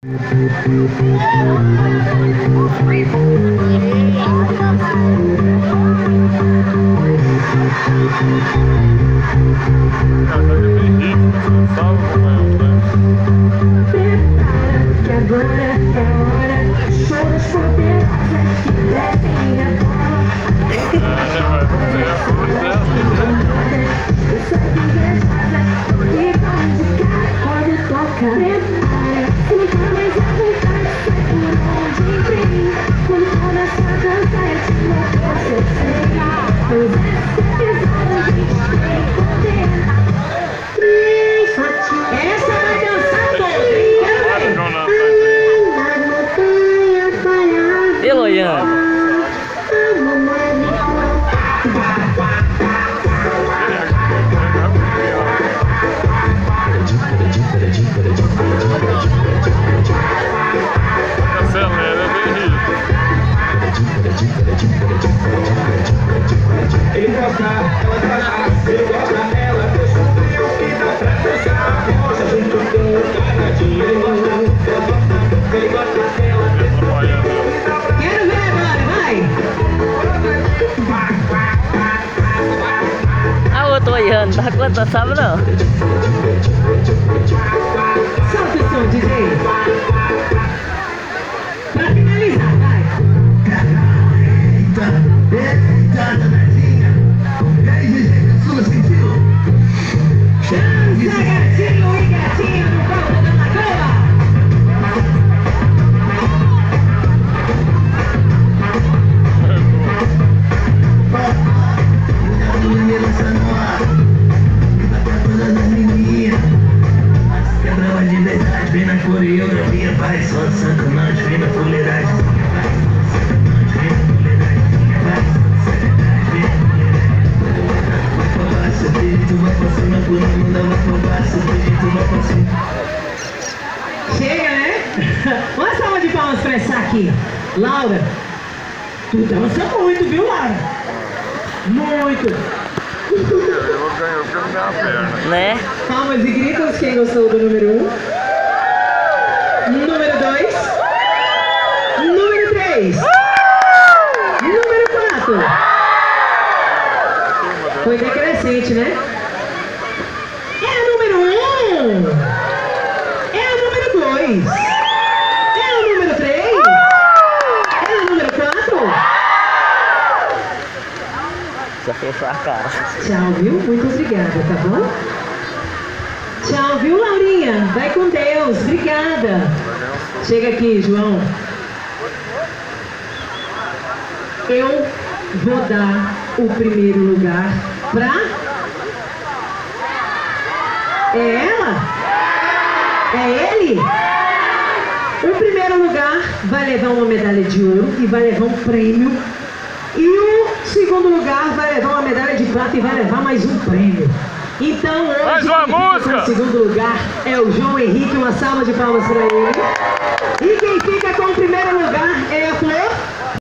Que agora é hora, choros poderosas que descem a bola. Isso aqui é rosa, e onde cai, pode tocar. Se não for mais a vontade, sai por onde vem. Quando começa a dançar, eu te mostro seu ser. Pois esse episódio a gente tem poder. Essa vai dançar toda, hein? Quero ver. Eloiano. Ele gosta, ela gosta, ele gosta, ela deixa o frio que dá pra dançar. Gosta junto com o canadinho. Ele gosta, ela deixa o frio que dá pra dançar. Quero ver agora, vai! Ah, o outro olhando, dá conta, sabe não? Solta o som, DJ! Pra finalizar, vai! Eita, danadinha. E aí, DJ, sua sentiu? Dança, gatinho e gatinha no palco da Lagoa! Quebrava de verdade, vem na coreografia, vai só sacanagem, vem na fuleiragem. Chega, né? Uma salva de palmas pra essa aqui. Laura, tu dança muito, viu, Laura? Muito. Eu vou ganhar porque eu não ganho a perna. Né? Palmas e gritos, quem gostou do número 1. Número 2. Número 3. Número 4. Foi decrescente, né? É a número 1. É a número 2. É a número 3. É a número 4. Já fechou a cara. Tchau, viu? Muito obrigada, tá bom? Tchau, viu, Laurinha? Vai com Deus. Obrigada. Chega aqui, João. Eu vou dar o primeiro lugar pra... É ela? É ele? O primeiro lugar vai levar uma medalha de ouro e vai levar um prêmio. E o segundo lugar vai levar uma medalha de prata e vai levar mais um prêmio. Então hoje Mais uma quem fica música! com o segundo lugar é o João Henrique. Uma salva de palmas para ele. E quem fica com o primeiro lugar é a Flor